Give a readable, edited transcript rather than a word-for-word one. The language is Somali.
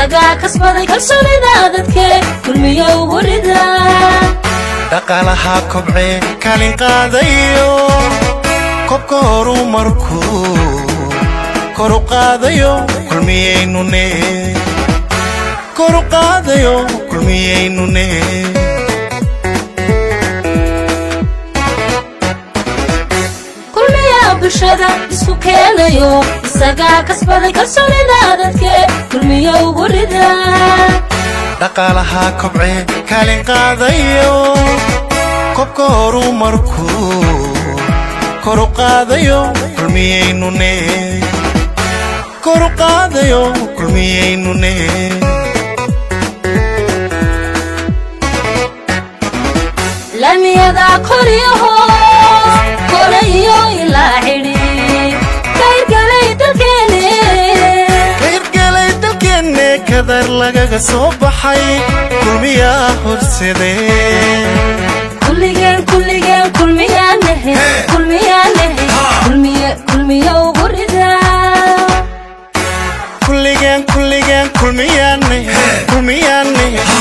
isaga kasbaday kalsoonida dadka kulmiyo warida dhaqaalaha kobce kalin qaadayo kobka horumarku kor u qaadayo kulmiyeynune kor u qaadayo kulmiyeynune bulshada isku keenayo isaga kasbaday kalsoonida dadka kulmiyo warida dhaqaalaha kobce kalin qaadayo kobka horumarku kor u qaadayo kulmiyeynune kor u qaadayo kulmiyeynune lamiyada qoriyaho qorayo ila xidhi kayrgalay dalkeene kadar lagaga soo baxay kulmiya horsade kulmiyo warida kulmiyaane